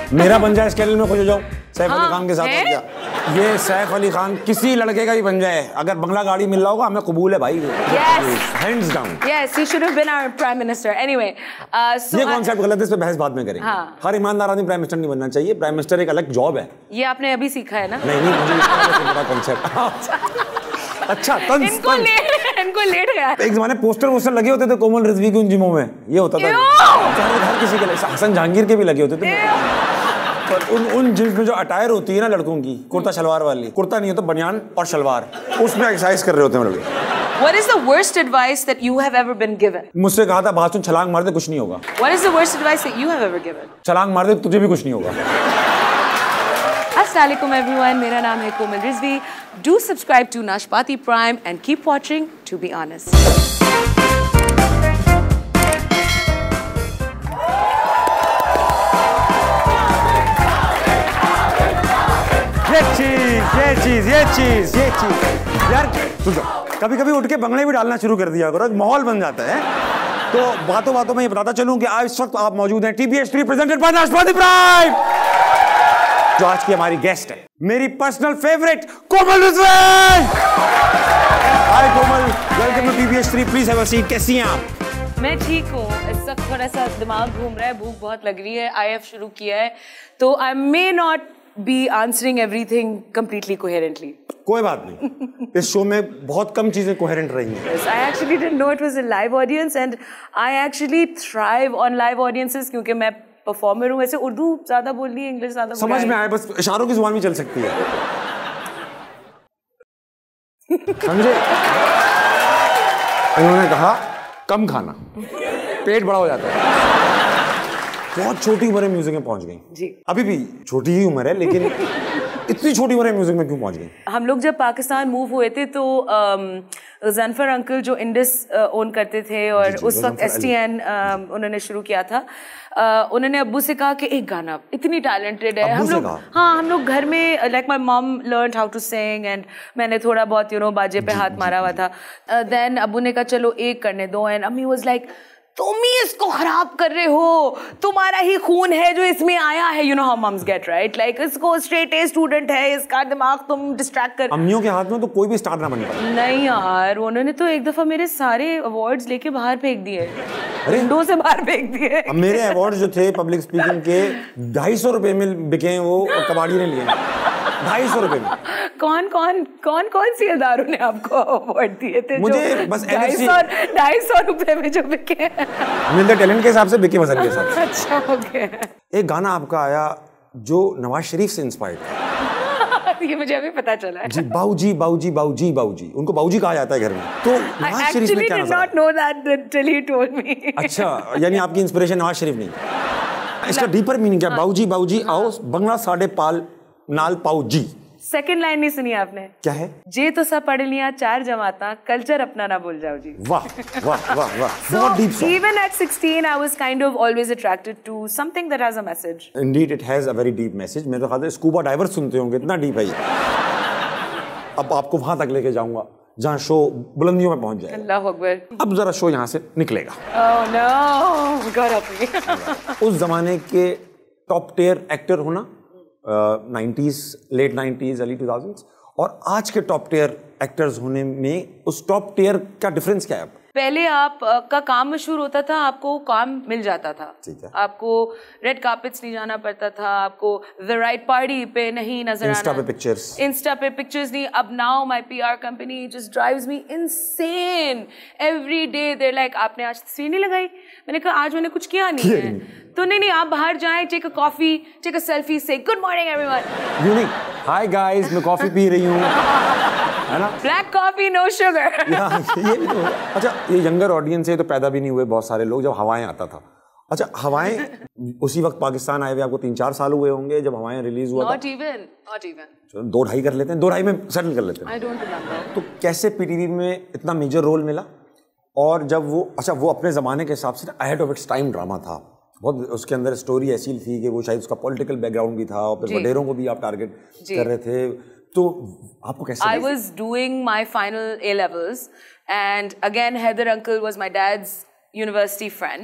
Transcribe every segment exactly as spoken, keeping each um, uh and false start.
मेरा बन जाए स्केल में खुश हो जाओ सैफ अली खान के साथ। और क्या ये सैफ अली खान किसी लड़के का भी बन जाए, अगर बंगला गाड़ी मिल रहा होगा हमें कबूल है भाई। Hands down. Yes, he should have been our prime minister. Anyway, uh, so ये कॉन्सेप्ट गलत है, इस पे बहस बाद में करेंगे। हाँ। हर ईमानदार आदमी प्राइम मिनिस्टर नहीं बनना चाहिए, प्राइम मिनिस्टर एक अलग जॉब है। ये आपने अभी सीखा है ना? नहीं नहीं, मुझे इसका बड़ा कॉन्सेप्ट। अच्छा तंज इनको लेट इनको लेट गया। एक जमाने पोस्टर वोस्टर लगे होते थे कोमल रिजवी के उन जिमों में, ये होता था हर किसी के लिए, हसन जहांगीर के भी लगे होते थे। पर उन उन जिम्स में जो अटायर होती है ना लड़कों की, कुर्ता शलवार वाली, कुर्ता नहीं होता बनियान और शलवार, उसमें एक्सरसाइज कर रहे होते हैं लड़के। What is the worst advice that you have ever been given? मुझसे कहा था बात सुन, छलांग मार दे कुछ नहीं होगा। What is the worst advice that you have ever given? छलांग मार दे तुझे भी कुछ नहीं होगा। अस्सलाम वालेकुम everyone, मेरा नाम है कोमल Rizvi. Do subscribe to Nashpati Prime and keep watching To Be Honest. ये चीज ये चीज ये चीज ये चीज यार सुनो, कभी कभी उठ के बंगले भी डालना शुरू कर दिया करो, एक माहौल बन जाता है। तो बातों बातों में ये बताता चलूं कि आज इस वक्त आप मौजूद हैं TBS three presented by Nashpati prime. जो आज की हमारी गेस्ट है मेरी personal favourite Komal Rizvi. Hi Komal, welcome to TBS three, please have a seat. कैसी हैं आप? मैं ठीक हूँ, इस वक्त थोड़ा सा दिमाग घूम रहा है, भूख बहुत लग रही है, आई एफ शुरू किया है, तो I may not be answering everything completely coherently. कोई बात नहीं, इस शो में बहुत कम चीजें कोहेरेंट रही हैं। Yes, I actually didn't know it was a live audience and I actually thrive on live audiences क्योंकि मैं performer हूँ। वैसे उर्दू ज़्यादा बोलनी है, इंग्लिश ज़्यादा समझ में आए, बस इशारों की जुबान भी चल सकती है। समझे? इन्होंने कहा कम खाना, पेट बड़ा हो जाता है। बहुत छोटी उम्र में म्यूजिक में पहुंच गई जी। अभी भी छोटी ही उम्र है, लेकिन इतनी छोटी उम्र में म्यूजिक में क्यों पहुंच गई? हम लोग जब पाकिस्तान मूव हुए थे तो ज़नफर अंकल जो इंडस ओन करते थे और जी, जी, उस वक्त एस टी एन उन्होंने शुरू किया था। uh, उन्होंने अब्बू से कहा कि एक गाना, इतनी टैलेंटेड है हम लोग। हाँ, हम लोग घर में like my mom learn how to sing and मैंने थोड़ा बहुत यू नो बाजे पे हाथ मारा हुआ था। देन uh, अब्बू ने कहा चलो एक करने दो एंड अम्मी वाज लाइक तुम ही इसको खराब कर रहे हो, तुम्हारा ही खून है जो इसमें आया है। You know how mums get right, like इसको स्ट्रेट ए स्टूडेंट है, इसका दिमाग तुम डिस्ट्रैक्ट कर। अम्मियों के हाथ में तो कोई भी स्टार ना बन पाए। नहीं यार, उन्होंने तो एक दफा मेरे सारे अवार्ड्स लेके बाहर फेंक दिए, विंडो से बाहर फेंक दिए। अब मेरे अवार्ड जो थे पब्लिक स्पीकिंग के ढाई सौ रुपए में बिके, वो कबाड़ी ने लिए ढाई सौ रुपए में। कौन कौन कौन कौन सी अदारों ने आपको अवार्ड दिए थे? मुझे जो बस ढाई सौ ढाई सौ रुपए में जो बिके मिलते टैलेंट के हिसाब से, बिके वजन के हिसाब से। अच्छा ओके। एक गाना आपका आया जो नवाज शरीफ से इंस्पायर्ड था। ये मुझे अभी पता चला है जी। बाऊजी बाऊजी बाऊजी बाऊजी, उनको बाऊजी कहा जाता है घर में। तो नवाज शरीफ में क्या नजर आया? I actually did not know that till you told me। अच्छा, यानी आपकी इंस्पिरेशन नवाज शरीफ नहीं? इसका डीपर मीनिंग क्या? बाऊजी बाऊजी आओ बंगला साढ़े पाल नाल पाऊ जी। सेकंड लाइन नहीं सुनी आपने? क्या है? जे तो सब पढ़ लिया चार जमाता, कल्चर अपना ना भूल जाओ जी। वाह वाह वाह वाह, बहुत deep song. Even at sixteen, I was kind of always attracted to something that has a message. Indeed, it has a very deep message. मैं तो ख्याल है स्कूबा डाइवर सुनते होंगे, इतना डीप है ये। अब आपको वहां तक लेके जाऊंगा जहाँ शो बुलंदियों में पहुंच जाए। अल्लाह अकबर। अब जरा शो यहाँ से निकलेगा। Oh no, God help me। उस जमाने के टॉप टियर एक्टर होना, nineties, late nineties, early two thousands, और आज के टॉप टियर एक्टर्स होने में उस टॉप टियर का डिफरेंस क्या है? पहले आप uh, का काम मशहूर होता था, आपको काम मिल जाता था, ठीक है। आपको रेड कार्पेट्स नहीं जाना पड़ता था, आपको द राइट पार्टी पे नहीं नजर आना, इंस्टा पे पिक्चर्स इंस्टा पे पिक्चर्स नहीं। अब now my PR company just drives me insane every day. There like आपने आज तस्वीर नहीं लगाई? मैंने कहा आज मैंने कुछ किया नहीं है। तो नहीं नहीं, आप बाहर जाएं, take a coffee, take a selfie, say good morning everyone. You नहीं, हाय गाइस मैं कॉफी पी रही हूँ, है ना? Black coffee no sugar. ये भी तो। अच्छा, ये यंगर ऑडियंस है तो पैदा भी नहीं हुए बहुत सारे लोग जब हवाएं आता था। अच्छा, हवाएं उसी वक्त पाकिस्तान आए हुए आपको तीन चार साल हुए होंगे जब हवाएं रिलीज हुआ था? Not even, not even. चलो दो ढाई कर लेते हैं, दो ढाई में सेटल कर लेते हैं। I don't remember. तो कैसे पीटीवी में इतना मेजर रोल मिला? और जब वो, अच्छा वो अपने जमाने के हिसाब से ahead of its time drama था बहुत, उसके अंदर स्टोरी ऐसी थी कि वो शायद उसका पॉलिटिकल बैकग्राउंड भी था और फिर वडेरों को भी आप टारगेट कर रहे थे। तो आपको कैसे? I was doing my final A levels and again Heather uncle was my dad's university friend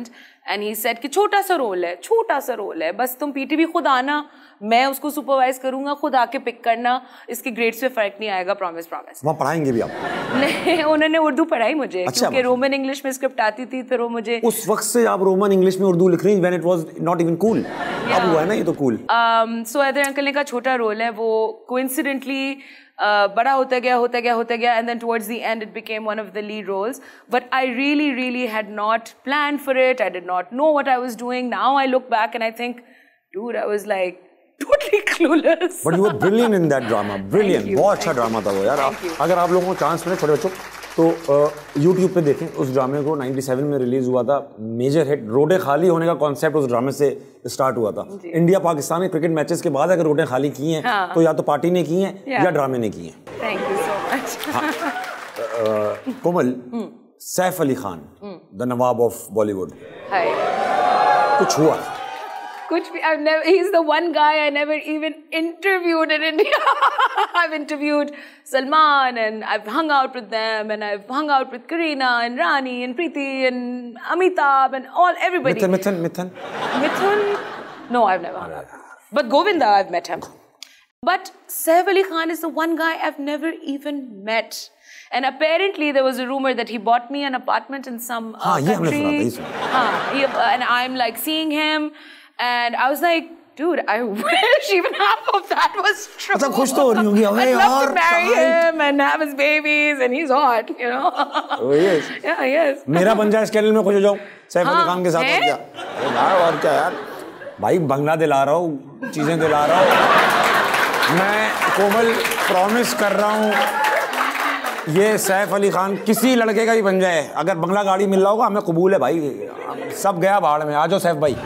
and he said कि छोटा सा रोल है, छोटा सा रोल है, बस तुम पीटीवी खुद आना, मैं उसको सुपरवाइज करूंगा, खुद आके पिक करना, इसके ग्रेड्स पे फर्क नहीं आएगा, प्रॉमिस प्रॉमिस। वहाँ पढ़ाएंगे भी आपको? नहीं, उन्होंने उर्दू पढ़ाई मुझे। अच्छा, क्योंकि रोमन इंग्लिश में स्क्रिप्ट आती थी, फिर वो मुझे उस वक्त से आप रोमन इंग्लिश में उर्दू लिख रही हैं when it was not even cool. अब हुआ है ना ये तो कूल। सो हैदर अंकल ने का छोटा रोल है, वो कोइंसिडेंटली Uh, बड़ा होता गया होता गया होता गया and then towards the end it became one of the lead roles, but I really really had not planned for it. I did not know what I was doing. Now I look back and I think, dude, I was like totally clueless. But you were brilliant in that drama. Brilliant. बहुत अच्छा drama था वो यार। अगर आप लोगों को chance मिले छोटे बच्चों तो यूट्यूब पे देखें उस ड्रामे को। सत्तानवे में रिलीज हुआ था, मेजर हिट। रोडे खाली होने का कॉन्सेप्ट उस ड्रामे से स्टार्ट हुआ था। इंडिया पाकिस्तान के क्रिकेट मैचेस के बाद अगर रोडे खाली की हैं हाँ। तो या तो पार्टी ने की हैं या ड्रामे ने की हैं। Thank you so much. Komal, Saif Ali Khan the Nawab of Bollywood, कुछ हुआ? कुछ भी। I've never, he's the one guy I never even interviewed in India. I've interviewed Salman and I've hung out with them and I've hung out with Kareena and Rani and Preeti and Amitabh and all everybody. Mithun, Mithun, Mithun. Mithun? No, I've never hung out. But Govinda, I've met him. But Saif Ali Khan is the one guy I've never even met. And apparently there was a rumor that he bought me an apartment in some uh, हाँ, country. हाँ, he, and I'm like seeing him. And I was like, dude, I wish even half of that was true. अच्छा, खुश तो हो रही होंगी। I'd love to marry him and have his babies, and he's hot, you know. Oh yes. Yeah, yes. मेरा बन जाए scale में खुश हो जाऊँ सैफ अली खान के साथ। और क्या यार, और क्या यार भाई, बंगला दिला रहा हूँ, चीजें दिला रहा हूँ मैं। कोमल, प्रॉमिस कर रहा हूँ ये सैफ अली खान किसी लड़के का भी बन जाए, अगर बंगला गाड़ी मिल रहा होगा हमें कबूल है भाई। सब गया बाहर में, आ जाओ सैफ भाई।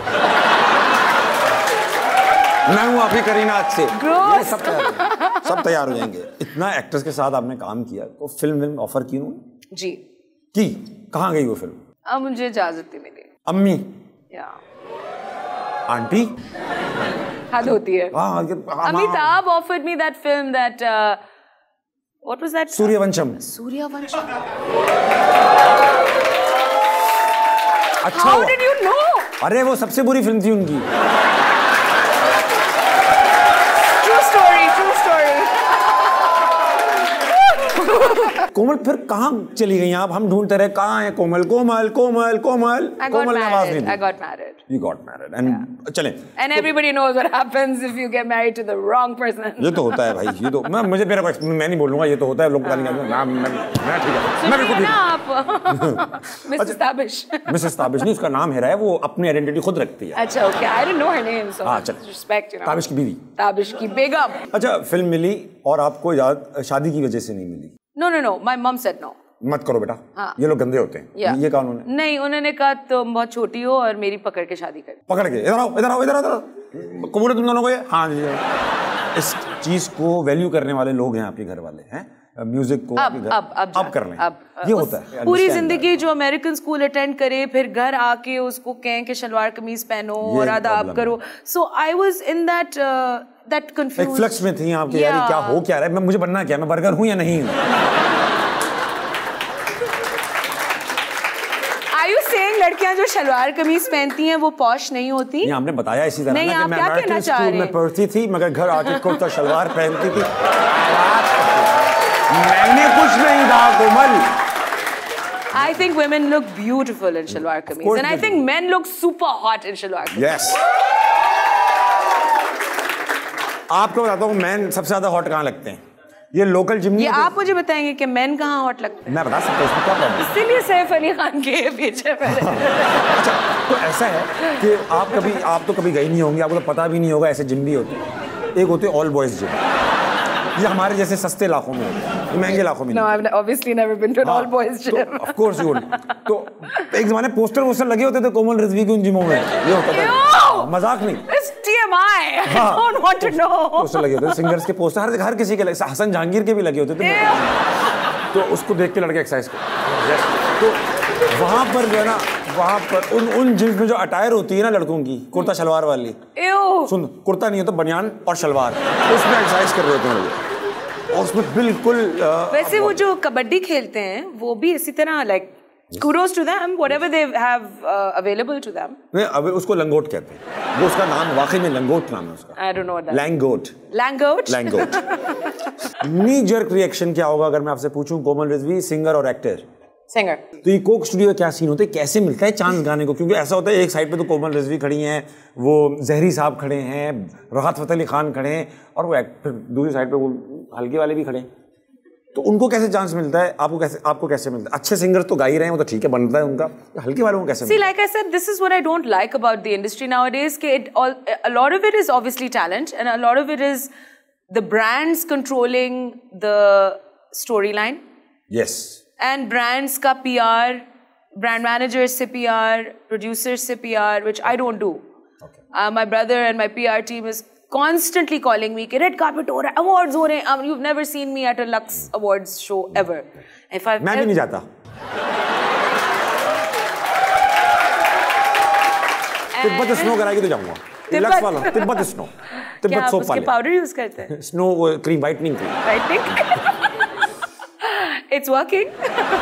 मैं हूँ आपकी करीना आज से। ये सब तैयार सब तैयार हो जाएंगे। इतना एक्टर्स के साथ आपने काम किया, तो फिल्म फिल्म ऑफर की उन्होंने? जी की। कहाँ गई वो फिल्म? अब मुझे इजाजत नहीं मिली। अम्मी या आंटी हद होती है। Amitabh offered me that film that what was that? Sooryavansham. Sooryavansham. अच्छा, हाउ डिड यू नो? अरे वो सबसे बुरी फिल्म थी उनकी। कोमल, फिर कहाँ चली गई आप? हम ढूंढते रहे कहाँ है कोमल, कोमल कोमल कोमल। कोमल ने आवाज नहीं दी। I got married. You got married and yeah. चलें। And everybody knows what happens if you get married to the wrong person. ये तो होता है भाई, ये तो मैं मुझे मेरा मैं नहीं बोलूँगा, ये तो होता है। लोग पता नहीं क्या, मैं मैं ठीक है, मैं बिल्कुल ठीक आप मिसेस ताबिश। मिसेस ताबिश नहीं, उसका नाम है, वो अपनी आइडेंटिटी खुद रखती है। अच्छा, okay, I didn't know her name, so हाँ, चल। respect, you know। ताबिश की बीवी, ताबिश की बेगम। अच्छा, फिल्म मिली और आपको याद शादी की वजह से नहीं मिली? No, no, no. My mom said no. मत करो बेटा, हाँ। ये लोग गंदे होते हैं। yeah. ये कहा उन्होंने? नहीं, उन्होंने कहा तुम बहुत छोटी हो और मेरी पकड़ के शादी कर। पकड़ के इधर आओ, इधर आओ, इधर आओ, कबूल है तुम दोनों को? ये हाँ जी। इस चीज को वैल्यू करने वाले लोग हैं आपके घर वाले, हैं म्यूजिक को? अब अब अब अब कर लें, अब ये होता है। पूरी जिंदगी जो अमेरिकन स्कूल अटेंड करे, फिर घर आके उसको कहें कि शलवार कमीज पहनो और आदाब करो। So I was in that that confused, एक फ्लक्स में थी आपके, यार क्या हो क्या रहा है, मैं मुझे बनना क्या, मैं बर्गर हूं या नहीं हूं? लड़कियां जो शलवार कमीज पहनती हैं वो पॉश नहीं होती? नहीं, आपने बताया इसी तरह नहीं, ना कि मैं अमेरिकन स्कूल में पढ़ती थी मगर घर आके कुर्ता शलवार पहनती थी। मैंने कुछ नहीं कहा कोमल। I think women look beautiful in shalwar kameez, and I think men look super hot in shalwar kameez. Yes. आपको बताता हूँ मैन सबसे ज्यादा हॉट कहाँ लगते हैं? ये लोकल जिम। ये आप मुझे बताएंगे कि मैन कहाँ हॉट लगते हैं? मैं बता सकता हूँ, इसमें क्या प्रॉब्लम? इसीलिए सैफ अली खान के पीछे पड़े। अच्छा, तो ऐसा है कि आप कभी आप तो कभी गई नहीं होंगी, आपको तो पता भी नहीं होगा ऐसे जिम भी होते हैं। एक होते हैं ऑल बॉयज जिम, ये हमारे जैसे सस्ते इलाकों में होते हैं, महंगे इलाकों में। No, I've obviously never been to an all boys gym. Of course you would. तो एक ज़माने पोस्टर वोस्टर लगे होते थे कोमल रिजवी के उन जिमों में, ये होता था, मजाक नहीं। It's T M I. I don't want to know. Poster लगे होते थे, सिंगर्स के पोस्टर, हर हर किसी के लगे, हसन जहांगीर के भी लगे होते थे। तो उसको देख के लड़के एक्सरसाइज करते। तो वहाँ पर जो है ना, वहाँ पर उन उन जिम्स में जो अटायर होती है ना लड़कों की, कुर्ता शलवार वाली, सुन, कुर्ता नहीं होता, बनियान और शलवार, उसमें एक्सरसाइज कर रहे होते हैं और उसमें बिल्कुल। वैसे वो जो कबड्डी खेलते हैं वो भी इसी तरह like Kudos to them, whatever they have uh, available to them. नहीं, अब उसको लंगोट कहते हैं। वो उसका नाम वाकई में लंगोट नाम है उसका। I don't know what that. लैंगोट। लैंगोट? लैंगोट। नी जर्क रिएक्शन क्या होगा अगर मैं आपसे पूछूं कोमल रिजवी सिंगर और एक्टर? सिंगर। तो ये कोक स्टूडियो का क्या सीन होता है, कैसे मिलता है चांस गाने को? क्योंकि ऐसा होता है एक साइड पे तो कोमल रिजवी खड़ी हैं, वो जहरी साहब खड़े हैं, राहत फतेह अली खान खड़े हैं, और वो एक्टर दूसरी साइड पे वो हल्के वाले भी खड़े हैं। तो उनको कैसे चांस मिलता है? आपको कैसे आपको कैसे मिलता है? अच्छे सिंगर तो गा ही रहे हैं, वो तो ठीक है, बनता है उनका, हल्के वालों को कैसे? See, like I said, this is what I don't like about the industry nowadays. कि it all, a lot of it is obviously talent, and a lot of it is the brands controlling the storyline. Yes. And brands का P R, brand managers से P R, producers से P R, which I don't do. Okay. Uh, my brother and my P R team is constantly calling me कि red carpet हो रहा है, awards हो रहे हैं. Um, you've never seen me at a Lux Awards show ever. If I've मैं भी नहीं जाता। तिब्बत स्नो कराएगी तो जाऊंगा। लक्स वाला तिब्बत स्नो, तिब्बत सोप वाले। पाउडर यूज करते हैं? Snow cream, whitening cream. Whitening? It's working.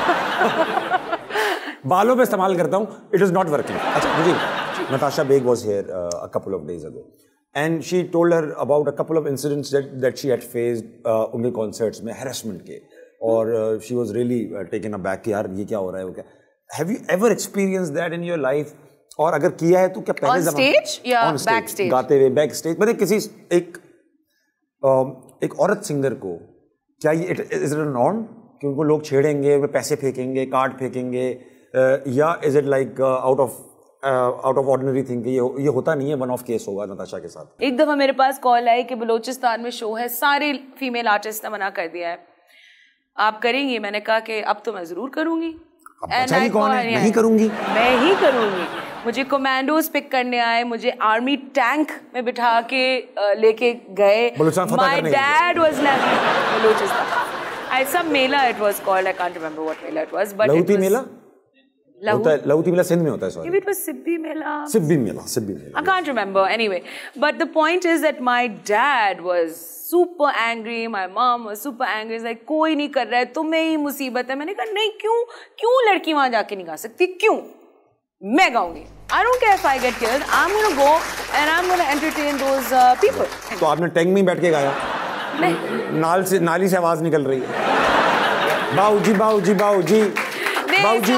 बालों पे इस्तेमाल करता हूँ, it is not working. अच्छा मुझे Natasha Baig was here uh, a couple of days ago, and she told her about a couple of incidents that that she had faced uh, उनके concerts में harassment के, और uh, she was really uh, taken aback कि यार ये क्या हो रहा है, वो क्या? Have you ever experienced that in your life? और अगर किया है तो क्या पहले on stage या back stage? गाते हुए बैक स्टेज, मतलब किसी एक एक औरत सिंगर को क्या ये इज इट नॉर्म कि उनको लोग छेड़ेंगे, पैसे फेंकेंगे, कार्ड फेंकेंगे, या is it like out of out of ordinary thing कि ये ये होता नहीं है, वन ऑफ केस होगा नताशा के साथ? एक दफा मेरे पास कॉल आई कि बलूचिस्तान में शो है, सारे फीमेल आर्टिस्ट ने मना कर दिया है, आप करेंगी? मैंने कहा कि अब तो मैं जरूर करूंगी। बेचारी कौन है? नहीं करूंगी, मैं ही करूंगी। मुझे कमांडोज पिक करने आए, मुझे आर्मी टैंक में बिठा के लेके गए। My dad was Balochistan, I some mela it was called, I can't remember what mela it was, but Lahuti मेला होता है, लहुती मेला सिंध में होता है, sorry. Maybe it was Sibi Mela, Sibi Mela, Sibi Mela, I can't remember. Anyway, but the point is that my dad was super angry, my mom was super angry. It's like कोई नहीं कर रहा है, तुम्हें ही मुसीबत है। मैंने कहा नहीं, क्यों क्यों लड़की वहां जाके नहीं गा सकती? क्यों? मैं गाऊंगी। I don't care if I get killed. I'm gonna go and I'm gonna entertain those uh, people. तो आपने टैंक में बैठ के गाया? नाल से नाली से आवाज निकल रही है, बाऊजी बाऊजी बाऊजी बाऊजी।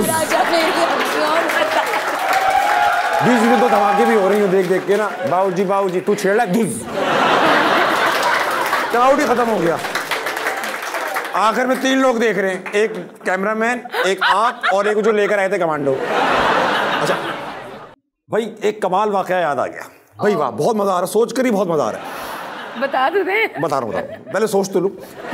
बीच में तो धमाके भी हो रही हो देख देख के ना, बाऊजी बाऊजी तू छेड़ा धुस, क्राउड ही खत्म हो गया। आखिर में तीन लोग देख रहे हैं, एक कैमरामैन, एक आप और एक जो लेकर आए थे कमांडो। अच्छा भाई एक कमाल वाकया याद आ गया भाई, वाह बहुत मजा आ रहा है, सोच कर ही बहुत मजा आ रहा है। बता दो दे। बता रहा हूँ, पहले सोच तो लो। तो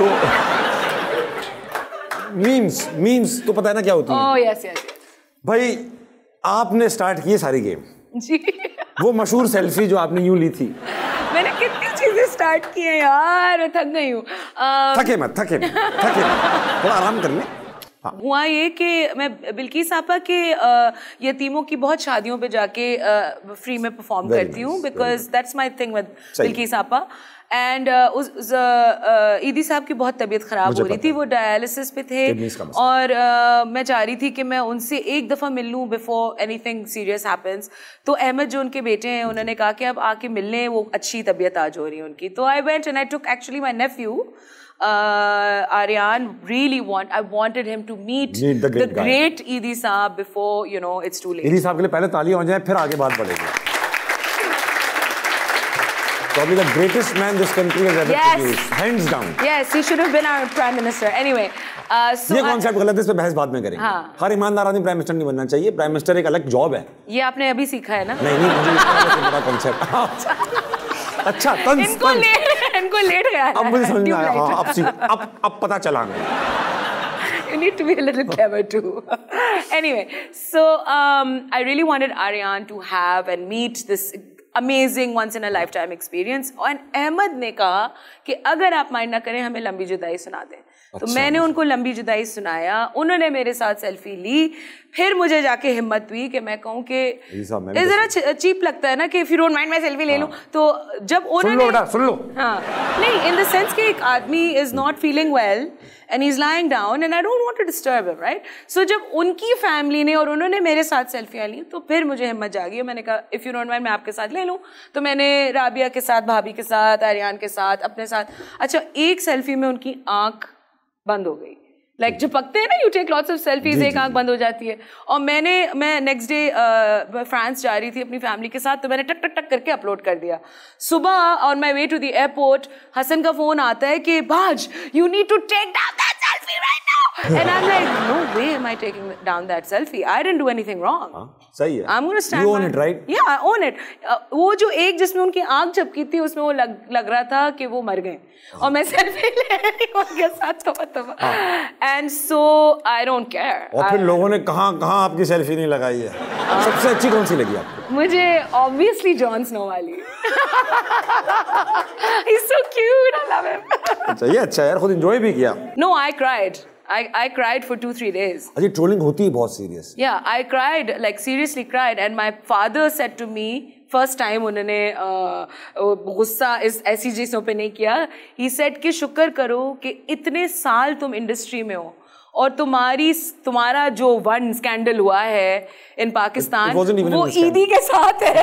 मीम्स मीम्स तो पता है ना क्या होती है? Oh yes yes. भाई आपने स्टार्ट की सारी गेम जी, वो मशहूर सेल्फी जो आपने यूं ली थी। मैंने कितनी चीजें स्टार्ट की हैं यार, मैं थक गई हूँ। थके मत थके मत थके मत, थोड़ा आराम कर ले। हाँ। हुआ ये कि मैं बिल्किस आपा के यतीमों की बहुत शादियों पे जाके फ्री में परफॉर्म करती हूँ, because that's my thing with Bilquis आपा। एंड उस ईदी साहब की बहुत तबीयत खराब हो रही थी, वो डायलिसिस पे थे, और uh, मैं चाह रही थी कि मैं उनसे एक दफ़ा मिल लूँ बिफोर एनीथिंग सीरियस हैपन्स। तो अहमद जो उनके बेटे हैं, उन्होंने कहा कि अब आके मिलने, वो अच्छी तबीयत आज हो रही है उनकी। तो I went and I took actually my nephew Uh, Aryan, really want, I wanted him to meet, meet the great, the great Idi Saab before, you know, it's too late. Idi Saab के लिए पहले तालियां हो जाए, फिर आगे बात बढ़ेगी। Probably the greatest man this country has ever yes. produced, hands down. Yes, he should have been our prime minister. Anyway, uh, so ये कॉन्सेप्ट गलत है, इस पे बहस बाद में करेंगे। हाँ. हर ईमानदार आदमी प्राइम मिनिस्टर नहीं बनना चाहिए, प्राइम मिनिस्टर एक अलग जॉब है। ये आपने अभी सीखा है ना? नहीं नहीं, मुझे इसका बड़ा कॉन्सेप्ट। अच्छा तंज, इनको लेट इनको लेट गया है। अब मुझे समझ में आया, हाँ अब सीख, अब अब पता चला हमें। You need to be a little clever too. Anyway, so um, I really wanted Aryan to have and meet this amazing once in a lifetime experience. And Ahmed ने कहा कि अगर आप माइंड ना करें, हमें लंबी जुदाई सुना दें। तो मैंने उनको लंबी जुदाई सुनाया, उन्होंने मेरे साथ सेल्फी ली, फिर मुझे जाके हिम्मत हुई कि मैं कहूँ कि जरा चीप लगता है ना कि इफ यू डोंट माइंड मैं सेल्फी ले लूं, तो जब उन्होंने सुन लो सुन लो हाँ नहीं इन द सेंस कि एक आदमी is not feeling well and he's lying down and I don't want to disturb him, right? So जब उनकी फैमिली ने और उन्होंने मेरे साथ सेल्फियाँ ली तो फिर मुझे हिम्मत जागी और मैंने कहा if you don't mind मैं आपके साथ ले लूँ। तो मैंने राबिया के साथ, भाभी के साथ, आर्यान के साथ, अपने साथ, अच्छा एक सेल्फी में उनकी आँख बंद हो गई, लाइक like, झपकते हैं ना, you take lots of selfies, एक आंख बंद हो जाती है। और मैंने मैं नेक्स्ट डे फ्रांस जा रही थी अपनी फैमिली के साथ, तो मैंने टक टक टक करके अपलोड कर दिया। सुबह on my way to the airport Hasan का फोन आता है कि बाज you need to take down that selfie right now, and I am like no way am I taking down that selfie, I didn't do anything wrong. सही है, I am gonna stand, you own it right? या I own it. वो जो एक जिसमें उनकी आंख झपकी थी उसमें वो लग लग रहा था कि वो मर गए और मैं सेल्फी ले रही हूं उनके साथ, तोबा तोबा, and so I don't care. और फिर लोगों ने कहां कहां आपकी सेल्फी नहीं लगाई है? सबसे अच्छी कौन सी लगी आपको? मुझे ऑब्वियसली जॉन स्नो वाली। He is so cute, I love him. अच्छा ये अच्छा यार, खुद एंजॉय भी किया? No I cried, I I cried for two three days. अजी ट्रोलिंग होती है बहुत serious. Yeah, I cried, like seriously cried, and my father said to me first time उन्होंने गुस्सा इस ऐसी चीज़ों पे नहीं किया। He said कि शुक्र करो कि इतने साल तुम इंडस्ट्री में हो और तुम्हारी तुम्हारा जो वन स्कैंडल हुआ है इन पाकिस्तान वो ईदी के साथ है।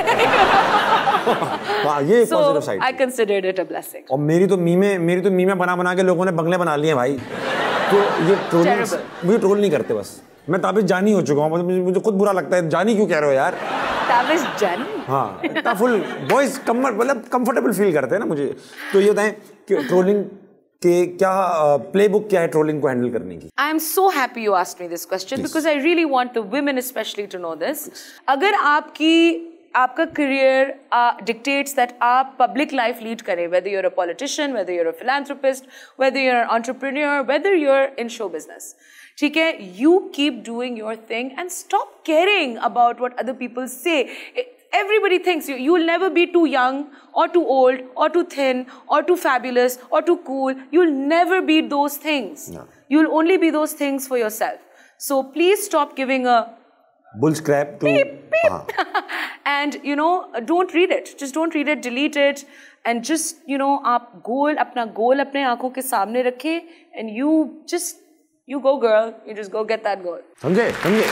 ये एक positive side. I considered it a blessing. और मेरी तो मीमे मेरी तो मीमे बना बना के लोगों ने बंगले बना लिए भाई। तो ये ट्रोलिंग, मुझे ट्रोल नहीं करते, बस मैं ताबिश जानी हो चुका हूँ, मुझे खुद बुरा लगता है। जानी क्यों कह रहे हो यार? ताबिश जानी? हाँ, इतना फुल बॉयज कम्फर्ट मतलब कंफर्टेबल फील करते हैं ना मुझे। तो ये बताएं कि ट्रोलिंग के क्या प्लेबुक क्या है ट्रोलिंग को हैंडल करने की? I am so happy you asked me this question because I really want the women specially to know this. अगर आपकी आपका करियर डिक्टेट्स दैट आप पब्लिक लाइफ लीड करें, whether you're a politician, whether you're a philanthropist, whether you're an entrepreneur, whether you're in show business, ठीक है, you keep doing your thing and stop caring about what other people say. Everybody thinks you you'll never be too young or too old or too thin or too fabulous or too cool. You'll never be those things. No. You'll only be those things for yourself. So please stop giving a bull crap to beep, beep. And you know, don't read it. Just don't read it. Delete it. And just you know, आप goal अपना goal अपने आँखों के सामने रखें. And you just you go girl. You just go get that goal. समझे? समझे?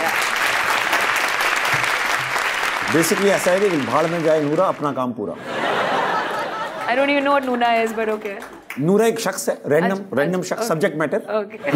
Basically ऐसा है कि भाड़ में जाए नूरा, अपना काम पूरा। I don't even know what Nuna is, but okay. नूरा एक शख्स है, रैंडम रैंडम शख्स, सब्जेक्ट मैटर। Okay.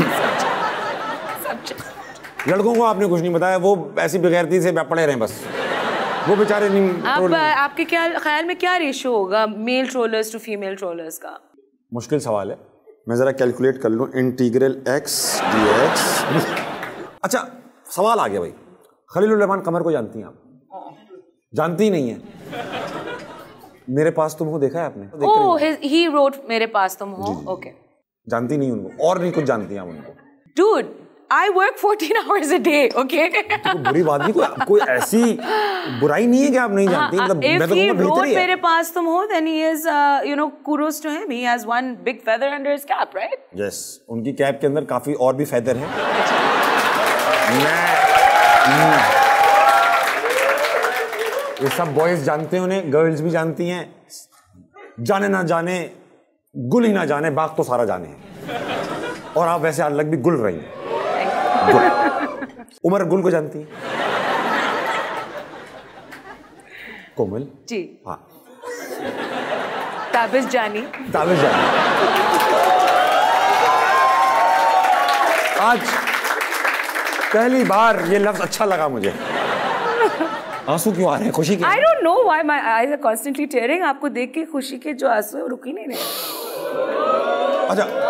लड़कों को आपने कुछ नहीं बताया, वो ऐसी बेगैरती से पड़े रहे बस, वो बेचारे नहीं। आप आपके क्या ख्याल में क्या रेशियो होगा male trollers to female trollers का? मुश्किल सवाल है, मैं जरा कैलकुलेट कर लूँ। Integral x d x. अच्छा सवाल आ गया भाई, खलीलुर रहमान कमर को जानती हैं आप? जानती ही नहीं है। मेरे पास तुम हो देखा है आपने? ओह ही रोट मेरे पास तुम हो। ओके, जानती नहीं उनको, और नहीं कुछ जानती हैं उनको। Dude I work fourteen hours a day, okay? तो बुरी बात नहीं, कोई कोई ऐसी बुराई नहीं है कि आप नहीं जानती। मतलब मैं तो कहूँगा बेहतरी है। मेरे पास तुम हो, then he is, uh, you know, kudos to him. He has one big feather under his cap, right? Yes, उनकी कैप के अंदर काफी और भी फेदर हैं। मैं ये सब बॉयज जानते हैं उन्हें, गर्ल्स भी जानती हैं। जाने ना जाने, गुल ही ना जाने, बाग तो सारा जाने हैं। और आप वैसे अलग भी गुल रही हैं। उमर गुल को जानती है? कोमल जी हाँ। ताबिश जानी ताबिश जानी आज पहली बार ये लफ्ज अच्छा लगा मुझे। आंसू क्यों आ रहे हैं खुशी के? I don't know why my eyes are constantly tearing. आपको देख के खुशी के जो आंसू है रुक ही नहीं रहे। अच्छा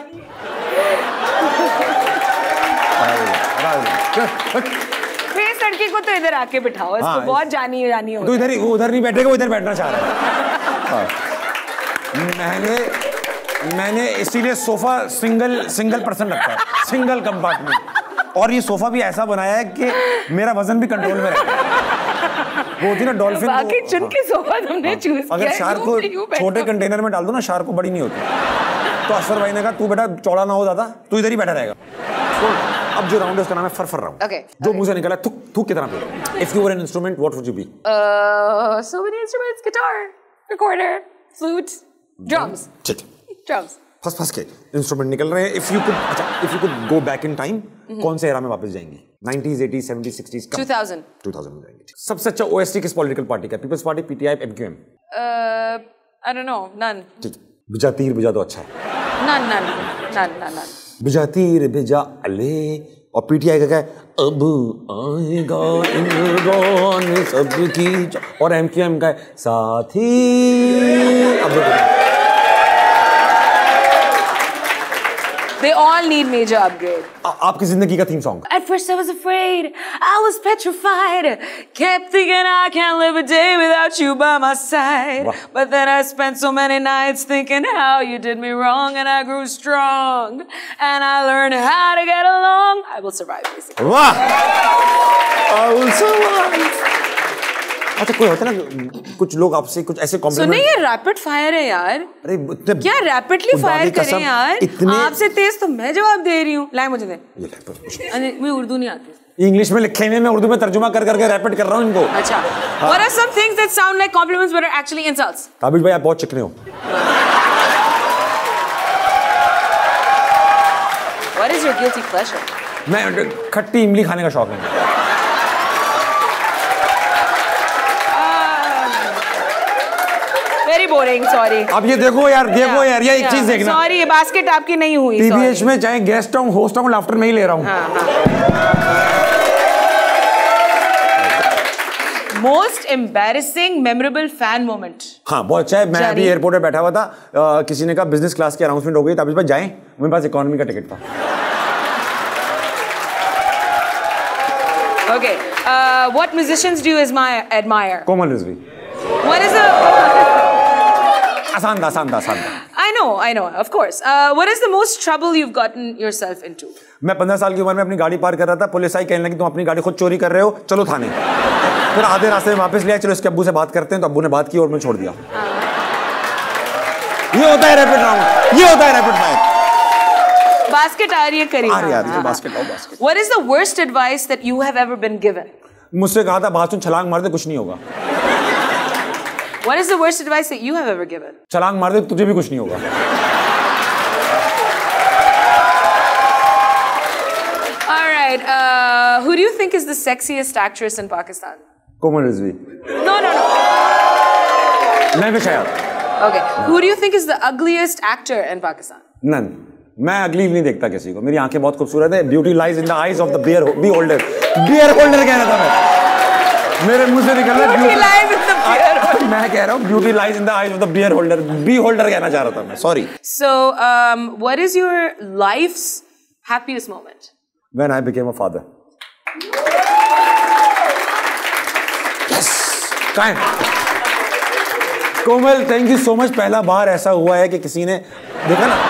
फेस लड़की को तो इधर आके बिठाओ, इसको हाँ, बहुत जानी जानी हो। तो इधर ही, वो उधर नहीं बैठेगा, वो इधर बैठना चाह रहा है। मैंने मैंने इसीलिए सोफा सिंगल सिंगल पर्सन रखा है, सिंगल कंपार्टमेंट। और ये सोफा भी ऐसा बनाया है कि मेरा वजन भी कंट्रोल में रहता है। वो होती ना डॉल्फिन, बाकी चुन के सोफा तुमने चूज किया। अगर शार्क को छोटे कंटेनर में डाल दो ना, शार्क को बड़ी नहीं होती। तो असर भाई ने कहा तू बेटा चौड़ा ना हो ज्यादा, तू इधर ही बैठा रहेगा। तो अब जो राउंड है उसका नाम है फरफर राउंड। Okay, जो मुंह से निकला थूक थूक की तरह पे। If you were an instrument, what would you be? Uh, so many instruments: guitar, recorder, flute, drums. ठीक है। Drums. फंस फंस के इंस्ट्रूमेंट निकल रहे हैं। If you could, अच्छा, if you could go back in time, कौन से एरा में वापस जाएंगे? Nineties, eighties, seventies, sixties? two thousand. two thousand में जाएंगे। सबसे अच्छा O S T किस पॉलिटिकल पार्टी का? People's party, P T I, M Q M? Uh, I don't know. None. ठीक है। बिजा तीर बिजा तो अच्छा है। None, none, none, none, none. बिजा तीर बिजा अले। और पीटीआई का क्या है? अब आएगा इमरान सबकी। और एमक्यूएम का है साथी। अब They all need major upgrade. आ, आपकी जिंदगी का theme song? At first I was afraid, I was petrified, kept thinking I can't live a day without you by my side. Wow. But then I spent so many nights thinking how you did me wrong, and I grew strong, and I learned how to get along. I will survive, basically. वाह! I will survive. अच्छा कोई होता है ना कुछ लोग आपसे कुछ ऐसे कॉम्प्लीमेंट। सुनिए, ये रैपिड फायर है यार। अरे क्या रैपिडली फायर करें यार? आपसे तेज तो मैं जवाब दे रही हूँ। लाए मुझे दे। मुझे उर्दू नहीं आती। इंग्लिश में लिखे हुए मैं उर्दू में तर्जुमा कर करके रैपिड कर रहा हूँ इनको। अच्छा। What are some things that sound like compliments but are actually insults? काबिल भाई आप बहुत चिकने हो। What is your guilty pleasure? मैं खट्टी इमली खाने का शौक है। Very boring, sorry. अब ये देखो यार, देखो यार, ये एक चीज देखना। Sorry, ये बास्केट आपकी नहीं हुई। टीबीएच में चाहे गेस्ट हूँ, होस्ट हूँ, लाफ्टर में ही ले रहा हूँ। Most embarrassing, memorable fan moment. हाँ बहुत अच्छा है। मैं अभी एयरपोर्ट पे बैठा हुआ था, आ, किसी ने कहा बिजनेस क्लास की अनाउंसमेंट हो गई, तब इस बार जाएं, मेरे पास इकोनॉमी का टिकट था। Okay, uh, what musicians do you admire? admire? Komal Rizvi. What is the? आसान था, आसान था, आसान था। I know, I know, of course. Uh, what is the most trouble you've gotten yourself into? मैं पंद्रह साल की उम्र में अपनी गाड़ी पार कर रहा था, पुलिस आई, कहने लगी तुम अपनी गाड़ी खुद चोरी कर रहे हो, चलो थाने। फिर आधे रास्ते में वापस लिया, चलो इसके अब्बू से बात करते हैं, तो अब्बू ने बात की और मैं छोड़ दिया। ये होता है रैपिड राउंड, ये होता है रैपिड फायर। बास्केट आ रही है करीब। आ रही है, बास्केट आओ, basket. What is the worst advice that you have ever been given? मुझसे कहा था बाथरूम छलांग मार दे, कुछ नहीं होगा। What is the worst advice that you have ever given? छलांग मार दे, तुझे भी कुछ नहीं होगा। All right. Uh, who do you think is the sexiest actress in Pakistan? Komal Rizvi. No, no, no. मैं भी शायद। Okay. Who do you think is the ugliest actor in Pakistan? None. मैं अगली नहीं देखता किसी को, मेरी आंखें बहुत खूबसूरत है। Beauty lies in the eyes of the bear be holder. Bear holder कह रहा था मैं, मेरे मुंह से निकल रहा है Beauty lies in the beer holder. मैं कह रहा हूँ beauty lies in the eyes of the bear holder, beholder कहना चाह रहा था मैं, sorry. So, um, what is your life's happiest moment? When I became a father. Yes, kind. Komal, thank you so much. पहला बार ऐसा हुआ है कि किसी ने देखा ना,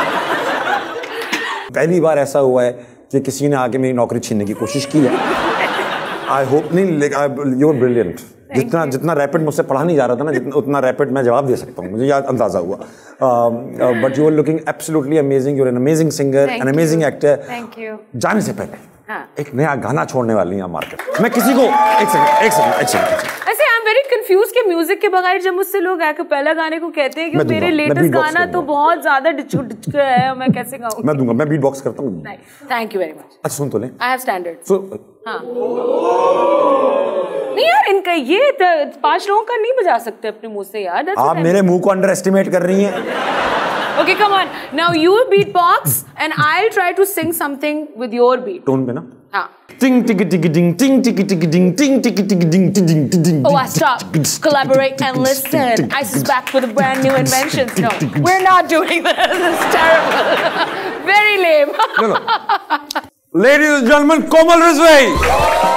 पहली बार ऐसा हुआ है कि किसी ने आके मेरी नौकरी छीनने की कोशिश की है। आई होप नहीं, यू आर ब्रिलियंट। जितना जितना रैपिड मुझसे पढ़ा नहीं जा रहा था ना, जितना उतना रैपिड मैं जवाब दे सकता हूँ, मुझे याद अंदाजा हुआ। But you are looking absolutely amazing, you are an amazing singer, an amazing actor. Thank you. जाने से पहले हाँ. एक नया गाना छोड़ने वाली हैं मार्केट। मैं किसी को एक सेकंड एक सेकंड एक सेकंड ऐसे आई एम वेरी कंफ्यूज कि म्यूजिक के बगैर जब मुझसे लोग आके पहला गाने को कहते हैं कि मेरे लेटेस्ट गाना तो बहुत ज्यादा डिचक डिचक है, मैं कैसे गाऊं? मैं दूंगा, मैं बीट बॉक्स करता हूँ। Thank you very much. अच्छा सुन तो ले, आई हैव स्टैंडर्ड। हाँ नहीं यार, इनका ये पांच लोगों का नहीं बजा सकते अपने मुंह से यार। आप मेरे मुंह को अंडर एस्टिमेट कर रही हैं। Okay, come on. Now you beatbox and I'll try to sing something with your beat. Tone पे ना? हाँ. Ting टिक टिक डिंग टिंग टिक टिक डिंग टिंग टिक टिक डिंग टिंग टिंग। Oh, I stop. Collaborate and listen. Ice is back with a brand new invention. No, we're not doing this. It's terrible. Very lame. Ladies and gentlemen, Komal Rizvi.